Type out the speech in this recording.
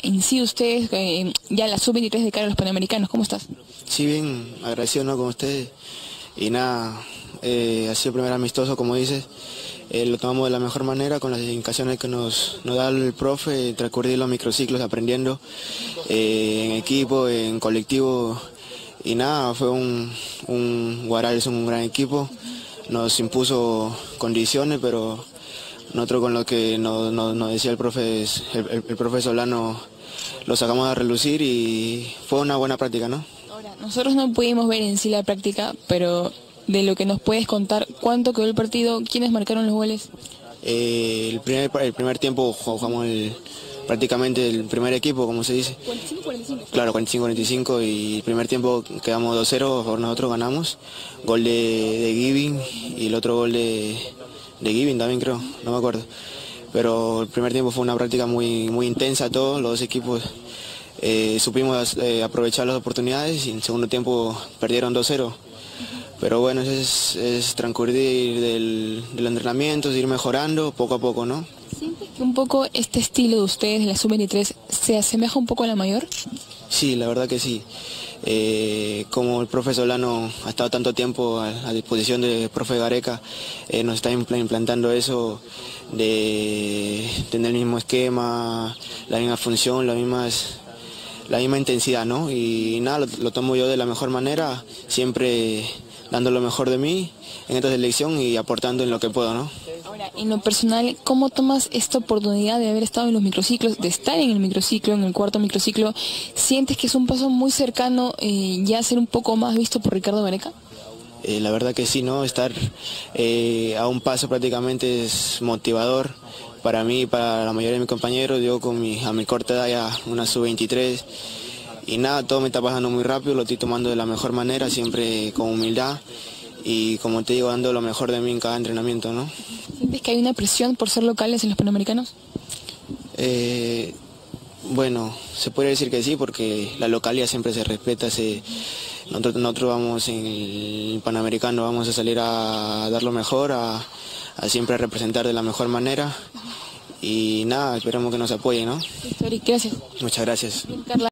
en sí ustedes, ya la sub-23 de cara a los Panamericanos? ¿Cómo estás? Sí, bien, agradecido, ¿no?, con ustedes. Y nada, ha sido el primer amistoso, como dices. Lo tomamos de la mejor manera, con las indicaciones que nos da el profe, transcurrir los microciclos aprendiendo en equipo, en colectivo. Y nada, fue Guaral es un gran equipo, nos impuso condiciones, pero nosotros con lo que nos decía el profe, el profe Solano, lo sacamos a relucir y fue una buena práctica, ¿no? Ahora, nosotros no pudimos ver en sí la práctica, pero de lo que nos puedes contar, ¿cuánto quedó el partido? ¿Quiénes marcaron los goles? El primer tiempo jugamos prácticamente el primer equipo, como se dice. 45-45. Claro, 45-45, y el primer tiempo quedamos 2-0, por nosotros ganamos. Gol de Giving y el otro gol de Giving también, creo, no me acuerdo. Pero el primer tiempo fue una práctica muy intensa, todos los dos equipos supimos aprovechar las oportunidades, y en el segundo tiempo perdieron 2-0. Pero bueno, es transcurrir del entrenamiento, ir mejorando poco a poco, ¿no? ¿Sientes que un poco este estilo de ustedes, de la sub-23, se asemeja un poco a la mayor? Sí, la verdad que sí. Como el profe Solano ha estado tanto tiempo a disposición del profe Gareca, nos está implantando eso de tener el mismo esquema, la misma función, la misma intensidad, ¿no? Y nada, lo tomo yo de la mejor manera, siempre dando lo mejor de mí en esta selección y aportando en lo que puedo, ¿no? Ahora, en lo personal, ¿cómo tomas esta oportunidad de haber estado en los microciclos, de estar en el microciclo, en el cuarto microciclo? ¿Sientes que es un paso muy cercano ya ser un poco más visto por Ricardo Gareca? La verdad que sí, ¿no? Estar a un paso prácticamente es motivador para mí y para la mayoría de mis compañeros. Yo a mi corta edad ya una sub-23, y nada, todo me está pasando muy rápido, lo estoy tomando de la mejor manera, siempre con humildad y, como te digo, dando lo mejor de mí en cada entrenamiento, ¿no? ¿Sientes que hay una presión por ser locales en los Panamericanos? Bueno, se puede decir que sí, porque la localidad siempre se respeta. Nosotros vamos en el Panamericano, vamos a salir a dar lo mejor, a siempre representar de la mejor manera. Y nada, esperamos que nos apoyen, ¿no? Gracias. Muchas gracias. Carla.